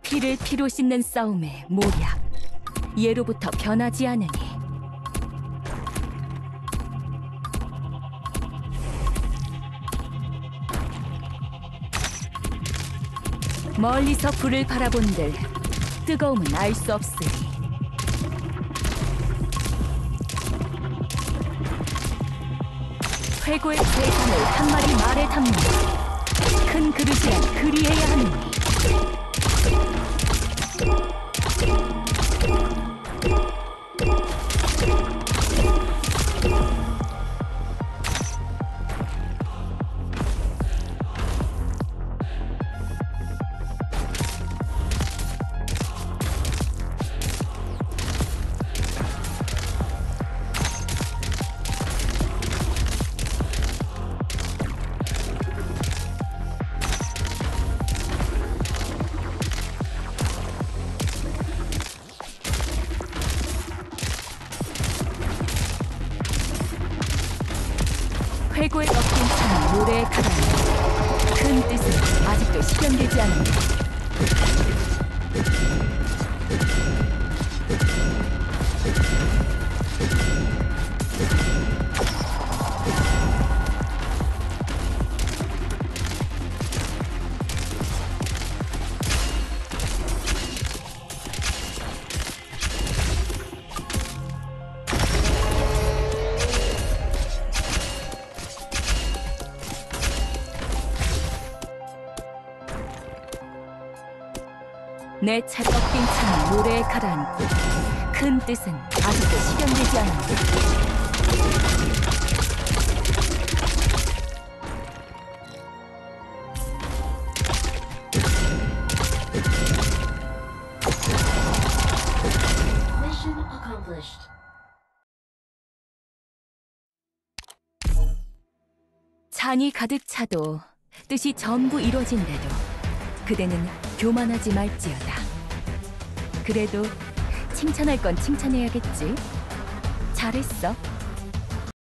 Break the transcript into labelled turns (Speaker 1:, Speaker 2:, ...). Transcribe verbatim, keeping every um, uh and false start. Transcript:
Speaker 1: 피를 피로 씻는 싸움의 모략, 예로부터 변하지 않으니. 멀리서 불을 바라본들 뜨거움은 알 수 없으리. 회고의 세상을 한 마리 말에 담는 큰 그릇이란 그리해야 하느니. 회고에 꺾인 찬 모래의 가다니 큰 뜻은 아직도 실현되지 않는다. 내 차 꺾인 찬 모래에 가라앉고 큰 뜻은 아직도 실현되지 않는다.
Speaker 2: Mission accomplished.
Speaker 1: 잔이 가득 차도 뜻이 전부 이루어진대도 그대는 교만하지 말지어다. 그래도 칭찬할 건 칭찬해야겠지. 잘했어.